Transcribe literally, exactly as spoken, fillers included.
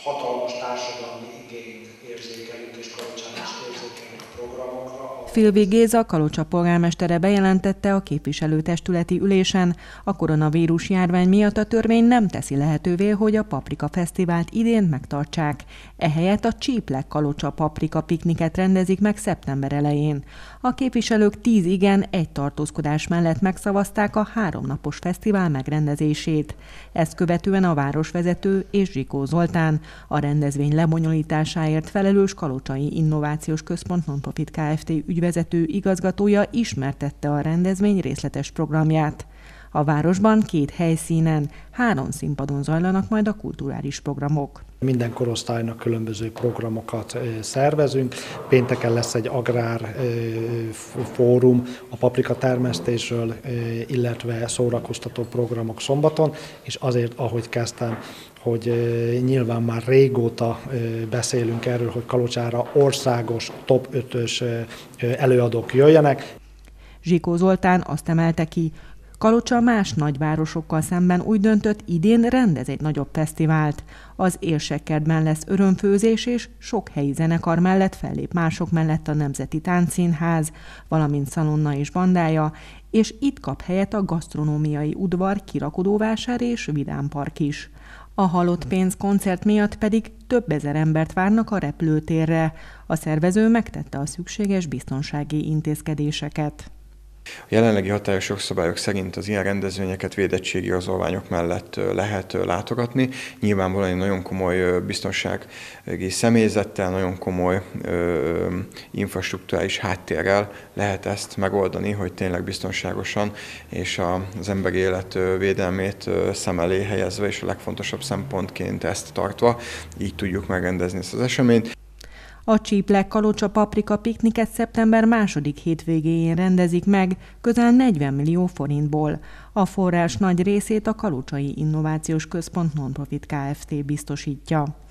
Hatalmas társadalmi igényt érzékelünk és Kalocsán is érzékelünk a programokra. Filvi Géza, Kalocsa polgármestere bejelentette a képviselőtestületi ülésen, a koronavírus járvány miatt a törvény nem teszi lehetővé, hogy a Paprika Fesztivált idén megtartsák. Ehelyett a Csíplek Kalocsa Paprika pikniket rendezik meg szeptember elején. A képviselők tíz igen, egy tartózkodás mellett megszavazták a háromnapos fesztivál megrendezését. Ezt követően a városvezető és Zsikó Zoltán, a rendezvény lebonyolításáért felelős Kalocsai Innovációs Központ Nonprofit Kft. Ügyvezető igazgatója ismertette a rendezvény részletes programját. A városban két helyszínen, három színpadon zajlanak majd a kulturális programok. Minden korosztálynak különböző programokat szervezünk. Pénteken lesz egy agrár fórum a paprika termesztésről, illetve szórakoztató programok szombaton, és azért, ahogy kezdtem, hogy nyilván már régóta beszélünk erről, hogy Kalocsára országos top ötös előadók jöjjenek. Zsikó Zoltán azt emelte ki, Kalocsa más nagyvárosokkal szemben úgy döntött, idén rendez egy nagyobb fesztivált. Az Érsekkertben lesz örömfőzés, és sok helyi zenekar mellett fellép mások mellett a Nemzeti Táncszínház, valamint Szalonna és bandája, és itt kap helyet a gasztronómiai udvar, kirakodóvásár és vidámpark is. A halott pénz koncert miatt pedig több ezer embert várnak a repülőtérre. A szervező megtette a szükséges biztonsági intézkedéseket. A jelenlegi hatályos jogszabályok szerint az ilyen rendezvényeket védettségi igazolványok mellett lehet látogatni. Nyilvánvalóan nagyon komoly biztonsági személyzettel, nagyon komoly ö, infrastrukturális háttérrel lehet ezt megoldani, hogy tényleg biztonságosan és az emberi élet védelmét szem elé helyezve, és a legfontosabb szempontként ezt tartva, így tudjuk megrendezni ezt az eseményt. A Csíplek Kalocsa Paprika pikniket szeptember második hétvégéjén rendezik meg közel negyven millió forintból. A forrás nagy részét a Kalocsai Innovációs Központ Nonprofit Kft. Biztosítja.